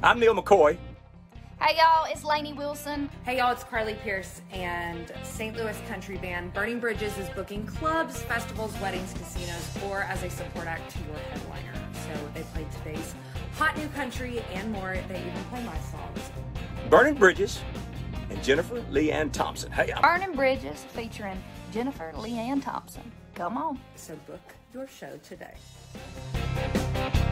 I'm Neil McCoy. Hey y'all, it's Lainey Wilson. Hey y'all, it's Carly Pierce, and St. Louis country band Burning Bridges is booking clubs, festivals, weddings, casinos, or as a support act to your headliner. So they played today's hot new country and more. They even play my songs. Burning Bridges and Jennifer Leanne Thompson. Hey, Burning Bridges featuring Jennifer Leanne Thompson. Come on. So book your show today.